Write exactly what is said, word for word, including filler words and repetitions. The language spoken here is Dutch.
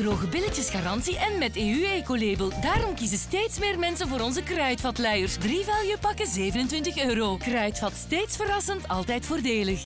droge billetjes garantie en met E U-ecolabel. Daarom kiezen steeds meer mensen voor onze kruidvatluiers. Drie value pakken zevenentwintig euro. Kruidvat, steeds verrassend, altijd voordelig.